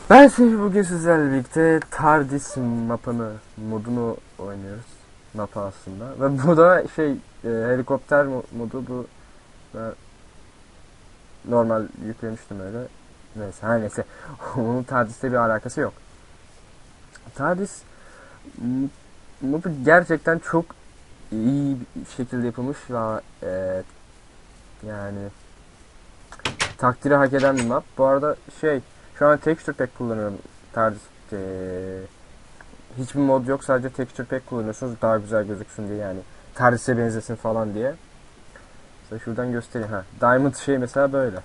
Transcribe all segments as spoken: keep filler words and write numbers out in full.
Ben şimdi bugün sizlerle birlikte TARDIS mapını, modunu oynuyoruz. Mapa aslında. Ve bu da şey, e, helikopter mo- modu bu. Ben normal yüklemiştim öyle. Neyse, her neyse. Onun TARDIS'le bir alakası yok. TARDIS m- modu gerçekten çok iyi bir şekilde yapılmış ve e, yani takdiri hak eden bir map. Bu arada şey, şu an texture pack kullanıyorum TARDIS. E, Hiçbir mod yok, sadece texture pack kullanıyorsunuz daha güzel gözüksün diye, yani TARDIS'e benzesin falan diye. Mesela şuradan göstereyim. Ha, Diamond şey mesela böyle.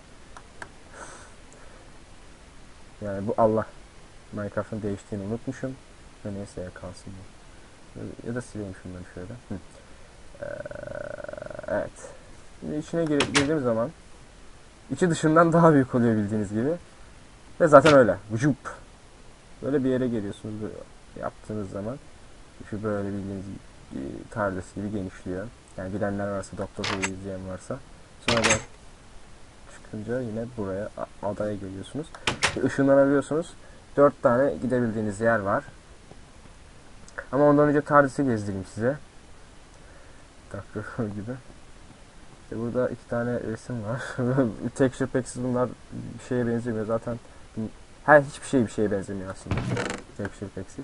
Yani bu Allah. Minecraft'ın değiştiğini unutmuşum. Ve neyse ya, kalsın bu. Ya da sileyim şunları şöyle. Hı. Ee, evet. Şimdi içine gir- girdiğim zaman içi dışından daha büyük oluyor bildiğiniz gibi. Ve zaten öyle. Vücup. Böyle bir yere geliyorsunuz böyle yaptığınız zaman. Şu böyle bildiğiniz gibi, TARDIS gibi genişliyor. Yani bilenler varsa, Doktor Who'yu izleyen varsa. Sonra da çıkınca yine buraya, adaya geliyorsunuz. Işınlanabiliyorsunuz. Dört tane gidebildiğiniz yer var. Ama ondan önce TARDIS'i gezdireyim size. Doktor Who gibi. İşte burada iki tane resim var. Texture pack'siz bunlar bir şeye benzemiyor. Zaten her hiçbir şey bir şeye benzemiyor aslında. Texture pack'siz.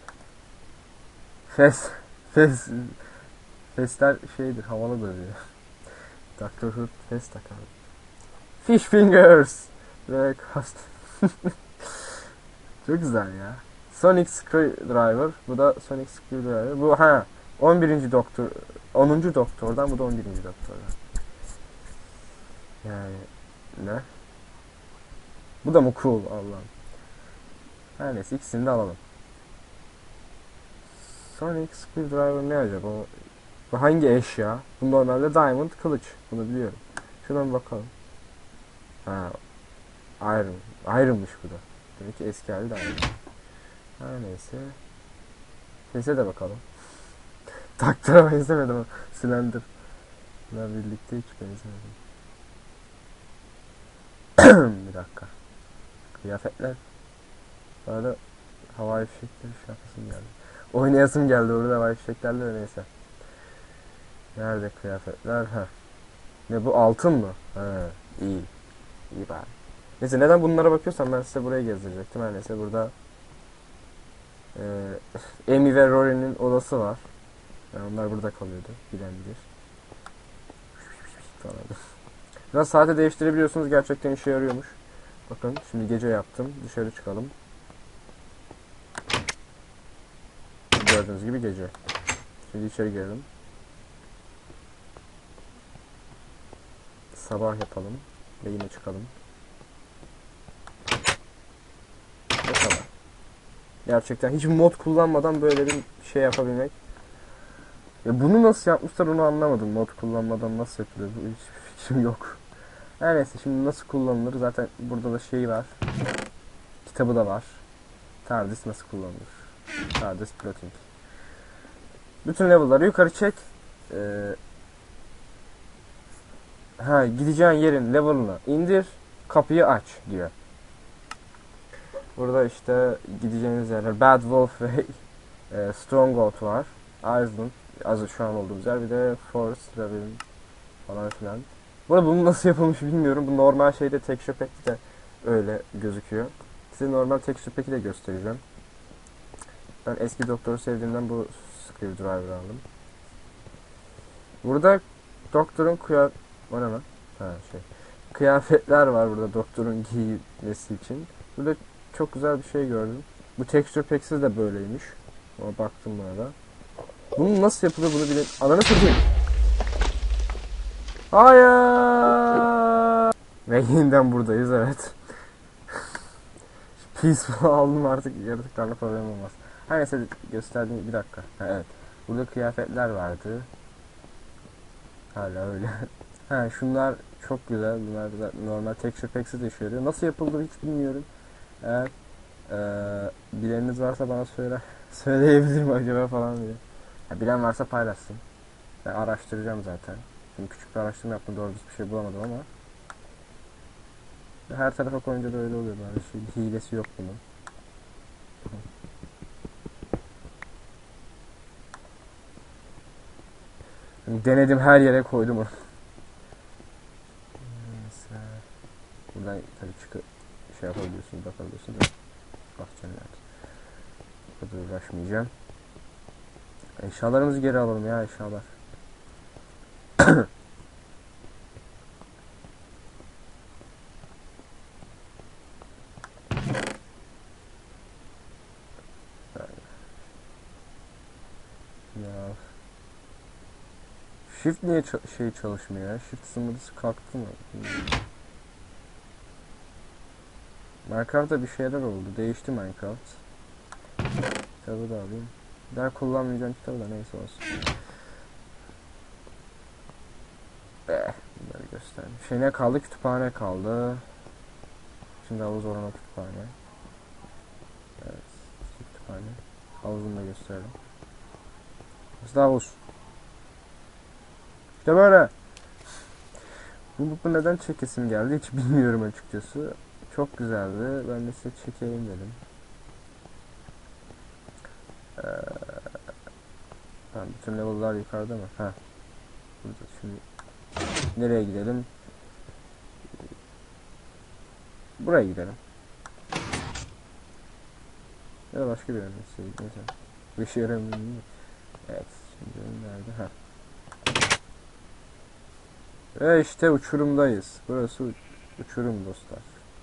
Fes, fes, fesler şeydir, havalıdır diyor. Doktor Who fes takar. Fish fingers. Ve kast. Çok güzel ya. Sonic Screwdriver. Bu da Sonic Screwdriver. Bu ha on birinci Doktor, onuncu Doktor'dan, bu da on birinci Doktor'dan. Yani ne? Bu da mı cool Allah'ım. Her neyse, ikisini de alalım. Sonic Screwdriver ne acaba? Bu hangi eşya? Bu normalde Diamond kılıç. Bunu biliyorum. Şuna bir bakalım. Ha, Iron. Iron'mış bu da. Demek ki eski hali de Iron. Her neyse. Sese de bakalım. Taktıra benzemedim ama. Slender. Bunlar birlikte hiç benzemedim. Bir dakika. Kıyafetler. Bu arada havai fişekleri şey yapasım geldi. Oynayasım geldi orada havai fişeklerle de, neyse. Nerede kıyafetler? Ha. Ne bu, altın mı? Ha, iyi. İyi bari. Neyse, neden bunlara bakıyorsam ben size burayı gezdirecektim. Her neyse, burada e, Amy ve Rory'nin odası var. Yani onlar burada kalıyordu. Bilen bilir. Falan. Biraz saate değiştirebiliyorsunuz. Gerçekten işe yarıyormuş. Bakın şimdi gece yaptım. Dışarı çıkalım. Gördüğünüz gibi gece. Şimdi içeri girelim. Sabah yapalım. Ve yine çıkalım. Ve sabah. Gerçekten hiç mod kullanmadan böyle bir şey yapabilmek. Ya bunu nasıl yapmışlar onu anlamadım. Mod kullanmadan nasıl yapılıyor? Bu hiçbir fikrim yok. Her neyse, şimdi nasıl kullanılır? Zaten burada da şey var. Kitabı da var. TARDIS nasıl kullanılır? TARDIS plotting. Bütün level'ları yukarı çek. Ee, ha gideceğin yerin level'ını indir. Kapıyı aç diyor. Burada işte gideceğiniz yerler Bad Wolf ve e, Stronghold var. Iceland, az şu an olduğumuz yer, bir de Forest Ravine falan filan. Bu arada bunun nasıl yapılmış bilmiyorum. Bu normal şeyde texture pack'te de öyle gözüküyor. Size normal texture pack'i de göstereceğim. Ben eski doktoru sevdiğimden bu screwdriver aldım. Burada doktorun kıyafet... O ne lan? Ha şey. Kıyafetler var burada doktorun giymesi için. Burada çok güzel bir şey gördüm. Bu texture pack'siz de böyleymiş. Ama baktım buna da. Bunun nasıl yapılıyor bunu bilin. Ananı satayım. Hayır. Ve yeniden buradayız, evet. Peaceful aldım, artık yaratıklarla problem olmaz. Her neyse, gösterdiğim bir dakika. Ha, evet. Burada kıyafetler vardı. Hala öyle. Ha, şunlar çok güzel. Bunlar normal texture packs'i de işe yarıyor. Nasıl yapıldı hiç bilmiyorum. Eğer ee, bileniniz varsa bana söyle. Söyleyebilirim acaba falan diye. Ya, bilen varsa paylaşsın. Ben araştıracağım zaten. Şimdi küçük bir araştırma yaptım. Doğru bir şey bulamadım ama. Her tarafa koyunca da öyle oluyor. Böyle şey, hilesi yok bunun. Denedim, her yere koydum onu. Neyse. Buradan tabii çıkıp şey yapabiliyorsun, bakabiliyorsun da. Ah cennet. Bu kadar uğraşmayacağım. Eşyalarımızı geri alalım ya, eşyalar. Ya. Shift niye ça- şey çalışmıyor ya? Shift sınırlısı kalktı mı? Bilmiyorum. Minecraft'ta bir şeyler oldu. Değişti Minecraft. Kitabı da alayım. Bir daha kullanmayacağım kitabı da, neyse olsun. Eh, bunları göstereyim. Şey ne kaldı? Kütüphane kaldı. Şimdi havuz oranı kütüphane. Evet. Kütüphane. Havuzunu da gösterelim. Burası da havuz. İşte böyle. Bu, bu neden çekesim geldi hiç bilmiyorum açıkçası. Çok güzeldi. Ben de size çekeyim dedim. Ee, tamam, bütün level'lar yukarıda mı? Ha. Burada şimdi nereye gidelim? Buraya gidelim. Ya da başka bir yere gitseydik. Neyse. Bir şey yaramıyor değil mi? Evet. Şimdi nerede? Ha. Ve işte uçurumdayız. Burası uçurum dostlar.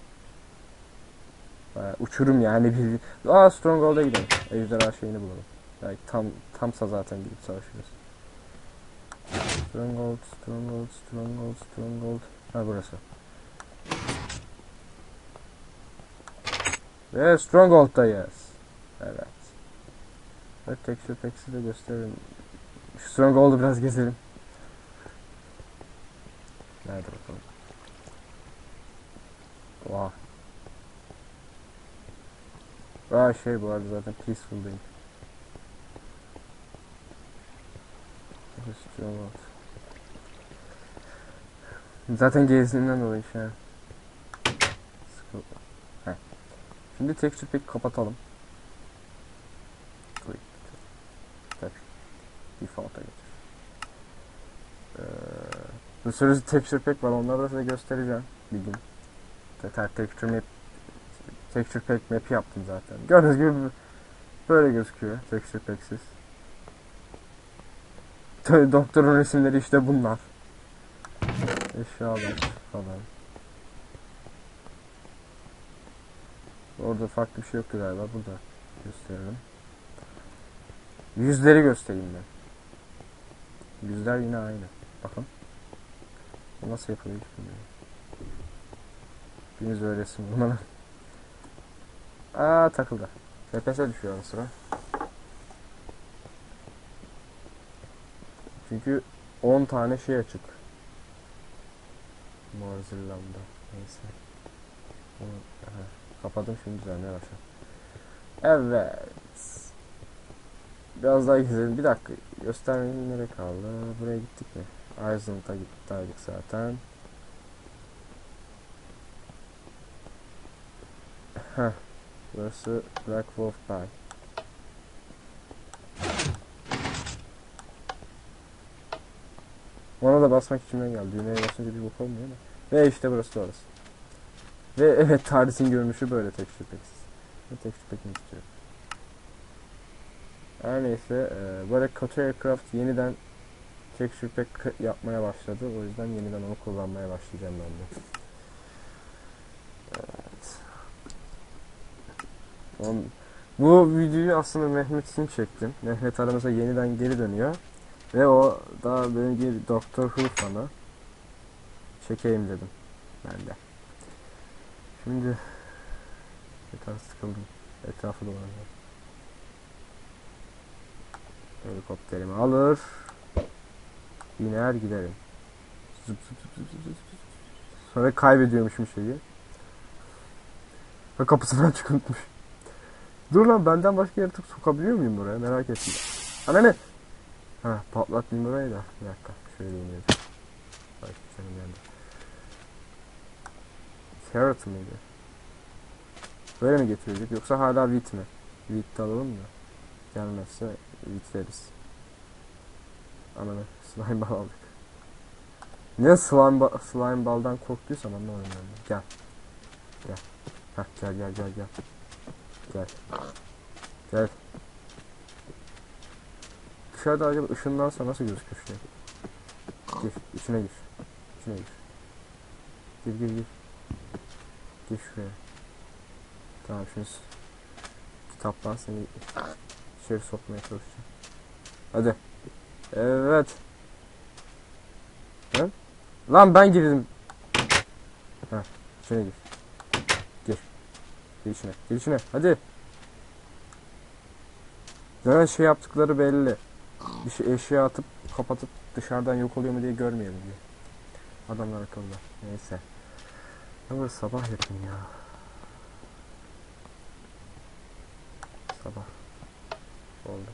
Bayağı uçurum yani bir. Aa, Stronghold'a gidelim. Ejderha şeyini bulalım. Belki tam tamsa zaten gidip savaşırız. Stronghold, Stronghold, Stronghold, Stronghold. Ha, burası. Ve Stronghold'dayız. Evet. Ve texture packs'i de gösterelim. Şu Stronghold'u biraz gezelim. Nerede bakalım. Vah. Aa, şey bu arada zaten peaceful değil. Stronghold. Zaten gezdiğinden dolayı şey. Heh. Şimdi texture pack kapatalım. Click. Tabii. Default'a getir. Ee, bir sürü texture pack var, onları da size göstereceğim bir gün. Tekrar texture map, texture pack map yaptım zaten. Gördüğünüz gibi böyle gözüküyor texture pack'siz. Doktorun resimleri işte bunlar. Eşyalar falan. Orada farklı bir şey yok galiba, burada gösterelim. Yüzleri göstereyim ben. Yüzler yine aynı. Bakın. Bu nasıl yapılıyor hiç bilmiyorum. Biriniz öyle resim bulmalı. Aa, takıldı. F P S düşüyor o sıra. Çünkü on tane şey açık. Mozilla'mda. Neyse. Onu, aha, kapadım, şimdi düzenlemeye başladım. Evet. Biraz daha gidelim. Bir dakika. Göstermeyin, nereye kaldı? Buraya gittik mi? Iceland'a gittik zaten. Heh. Burası Black Wolf Bay. Ona da basmak içimden geldi. Düğmeye basınca bir bok olmuyor ama. Ve işte burası da orası. Ve evet, tarihin görünüşü böyle texture pack'siz. Ve texture pack'ini istiyorum. Her neyse, e, böyle Kato Aircraft yeniden texture pack yapmaya başladı. O yüzden yeniden onu kullanmaya başlayacağım ben de. Evet. On, bu videoyu aslında Mehmet için çektim. Mehmet aramıza yeniden geri dönüyor. Ve o da benim gibi Doctor Who fanı. Çekeyim dedim ben de. Şimdi yeter, sıkıldım. Etrafı dolanacağım. Helikopterimi alır, iner giderim. Zıp zıp zıp zıp zıp zıp. Sonra kaybediyormuşum şeyi. Ve kapısını açık unutmuş. Dur lan, benden başka yaratık sokabiliyor muyum buraya, merak ettim. Ana ne? Ha, patlatmayayım burayı da. Bir dakika, şöyle inelim. Bak canım yandı. Carrot mıydı? Böyle mi getirecek yoksa hala wheat mi? Wheat de alalım mı? Gelmezse wheatleriz. Ananı slime ball aldık. Ne slime, ba slime ball'dan korktuysam anlamadım ben. Gel. Gel. Heh, gel gel gel gel. Gel. Gel. Dışarıda acaba ışınlansa nasıl gözükür şey? Gir. İçine gir. İçine gir. Gir gir gir. Gir şuraya. Tamam şimdi kitaptan seni içeri sokmaya çalışacağım. Hadi. Evet. He? Lan ben girdim. Ha, içine gir. Gir. Gir içine. Gir içine. Hadi. Zaten şey yaptıkları belli. Bir şey eşya atıp kapatıp dışarıdan yok oluyor mu diye görmeyelim diye. Adamlar akıllı. Neyse. Ama sabah yapın ya. Sabah. Oldu.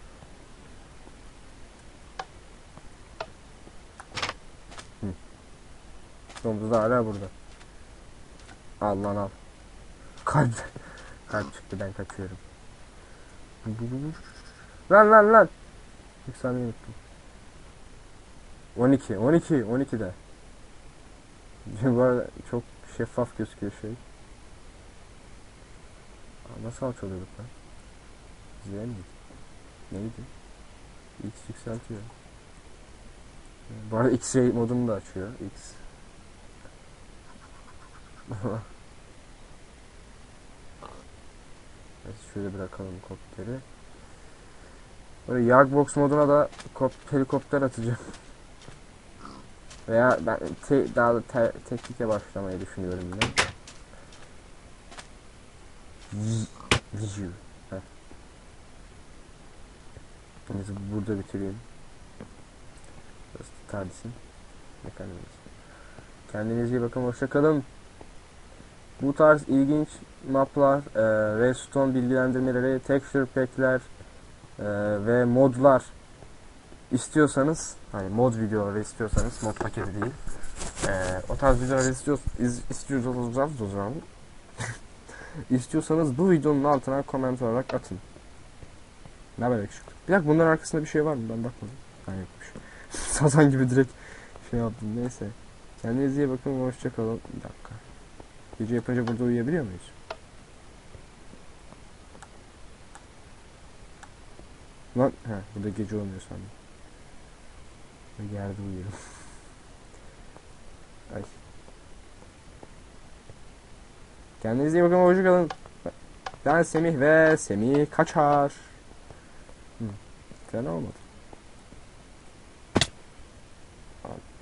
Hı. Domuz da hala burada. Al lan al. Kalp. Kalp çıktı, ben kaçıyorum. Lan lan lan. Yükselmeyi unuttum. on iki. on iki. on ikide. Bu arada çok şeffaf gözüküyor şey. Aa, nasıl alçalıyorduk lan? Z miydi? Neydi? X yükseltiyor. Bu arada X-ray modunu da açıyor. X. Evet, şöyle bırakalım kopteri. Böyle Yardbox moduna da kop helikopter atacağım. Veya ben te daha da te teknike başlamayı düşünüyorum yine. Viju. Neyse burada bitireyim. Burası TARDIS'in mekanizması. Kendinize iyi bakın, hoşça kalın. Bu tarz ilginç maplar, e, redstone bilgilendirmeleri, texture pack'ler e, ve modlar istiyorsanız, hani mod videoları istiyorsanız, mod paketi değil, e, o tarz videoları istiyor, iz, istiyorsanız o zaman istiyorsanız bu videonun altına koment olarak atın. Ne böyle küçük. Bir dakika, bunların arkasında bir şey var mı? Ben bakmadım. Ha, yokmuş. Sazan gibi direkt şey yaptım. Neyse. Kendinize iyi bakın. Hoşça kalın. Bir dakika. Gece yapınca burada uyuyabiliyor muyuz? Lan he, burada gece olmuyor sandım. Yerde uyuyorum. Ay. Kendinize iyi bakın. Hoşça kalın. Ben Semih ve Semih kaçar. Hı. Fena olmadı. Abi.